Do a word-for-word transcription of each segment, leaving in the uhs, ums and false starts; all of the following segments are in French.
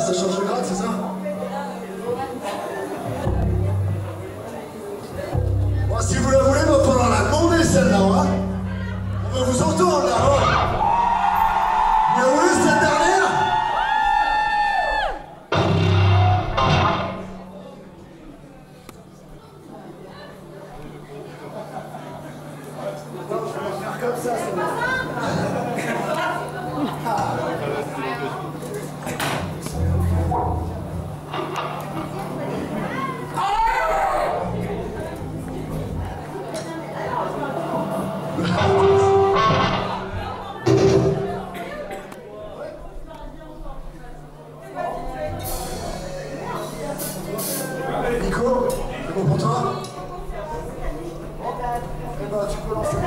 ça change de grade, c'est ça? Bon, si vous la voulez, il va falloir la demander celle-là, hein? On va vous entendre là, hein? Vous la voulez cette dernière? Je vais faire comme ça, c'est bon. Nico, c'est bon pour toi? Eh ben, tu peux lancer.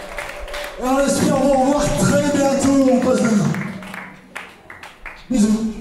On espère vous revoir très bientôt. On passe de... Bisous.